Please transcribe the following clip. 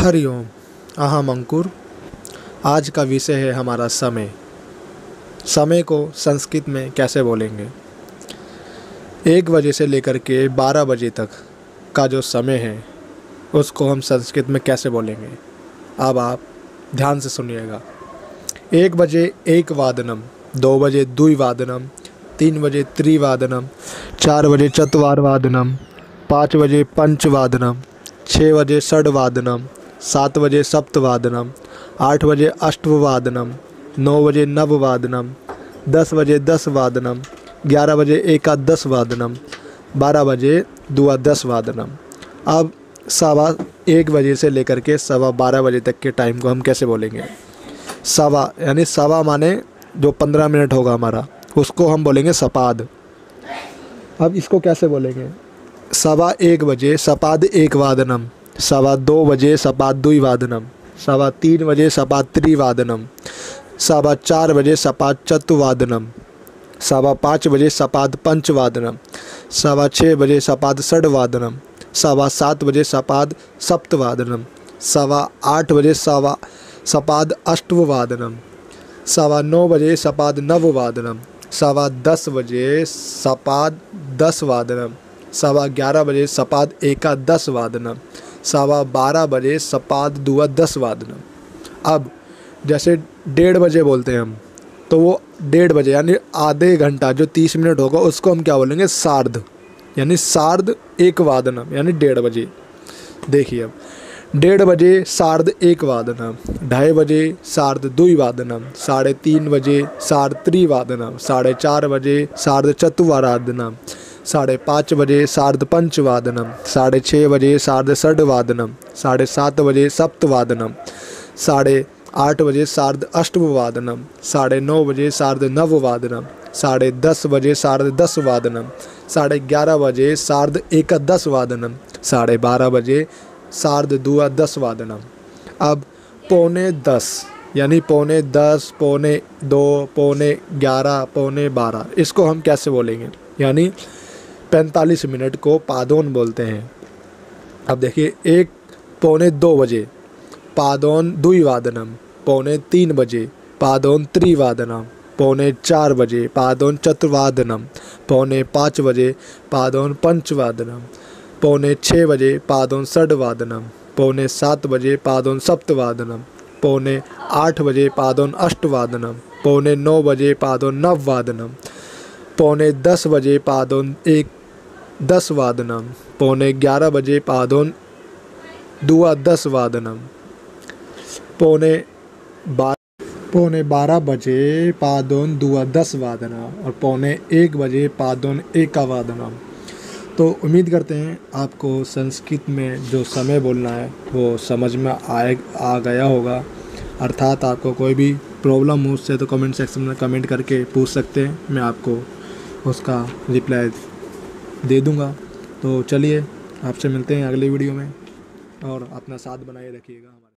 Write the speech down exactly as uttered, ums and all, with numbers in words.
हरि ओम। अहम अंकुर। आज का विषय है हमारा समय। समय को संस्कृत में कैसे बोलेंगे? एक बजे से लेकर के बारह बजे तक का जो समय है उसको हम संस्कृत में कैसे बोलेंगे? अब आप ध्यान से सुनिएगा। एक बजे एक वादनम, दो बजे द्विवादनम, तीन बजे त्रिवादनम, चार बजे चतुर्वादनम, पाँच बजे पंचवादनम, छः बजे षड्वादनम, सात बजे सप्तवादनम, आठ बजे अष्टवादनम, नौ बजे नववादनम, दस बजे दसवादनम, ग्यारह बजे एकादशवादनम, बारह बजे द्वादशवादनम। अब सवा एक बजे से लेकर के सवा बारह बजे तक के टाइम को हम कैसे बोलेंगे? सवा यानी सवा माने जो पंद्रह मिनट होगा हमारा, उसको हम बोलेंगे सपाद। अब इसको कैसे बोलेंगे? सवा एक बजे सपाद एक वादनम, सवा दो बजे सपाद द्विवादनम, सवा तीन बजे सपाद त्रिवादनम, सवा चार बजे सपाद चतुर्वादनम, सवा पाँच बजे सपाद पंचवादनम, सवा छः बजे सपाद षड्वादनम, सवा सात बजे सपाद सप्तवादनम, सवा आठ बजे सवा सपाद अष्टवादनम, सवा नौ बजे सपाद नववादनम, सवा दस बजे सपाद दसवादनम, सवा ग्यारह बजे सपाद एकादशवादनम, सवा बारह बजे सपाद द्वादशवादनम। अब जैसे डेढ़ बजे बोलते हैं हम, तो वो डेढ़ बजे यानी आधे घंटा जो तीस मिनट होगा उसको हम क्या बोलेंगे? सार्ध, यानी सार्ध एक वादनम यानी डेढ़ बजे। देखिए अब डेढ़ बजे सार्ध एक वादनम, ढाई बजे सार्ध द्विवादनम, साढ़े तीन बजे सार्ध त्रिवादनम, साढ़े चार बजे सार्ध चतुर्वादनम, साढ़े पाँच बजे सार्ध पंचवादनम, साढ़े छः बजे सार्ध षड्वादनम, साढ़े सात बजे सप्तवादनम, साढ़े आठ बजे सार्ध अष्टवादनम, साढ़े नौ बजे सार्ध नववादनम, साढ़े दस बजे सार्ध दसवादनम, साढ़े ग्यारह बजे सार्ध एकादशवादनम, साढ़े बारह बजे सार्ध द्वादशवादनम। अब पौने दस यानी पौने दस, पौने दो, पौने ग्यारह, पौने बारह, इसको हम कैसे बोलेंगे? यानी पैंतालीस मिनट को पादोन बोलते हैं। अब देखिए एक पौने दो बजे पादोन द्विवादनम, पौने तीन बजे पादोन त्रिवादनम, पौने चार बजे पादोन चतुर्वादनम, पौने पाँच बजे पादोन पंचवादनम, पौने छः बजे पादोन षड्वादनम, पौने सात बजे पादोन सप्तवादनम, पौने आठ बजे पादोन अष्टवादनम, पौने नौ बजे पादोन नववादनम, पौने दस बजे पादोन एक दसवादनम, पौने ग्यारह बजे पादोन द्वादशवादनम, पौने बारह पौने बारह बजे पादोन द्वादशवादनम और पौने एक बजे पादोन एकावादनम। तो उम्मीद करते हैं आपको संस्कृत में जो समय बोलना है वो समझ में आए आ गया होगा। अर्थात आपको कोई भी प्रॉब्लम हो उससे तो कमेंट सेक्शन में कमेंट करके पूछ सकते हैं, मैं आपको उसका रिप्लाई दे दूंगा। तो चलिए आपसे मिलते हैं अगले वीडियो में और अपना साथ बनाए रखिएगा।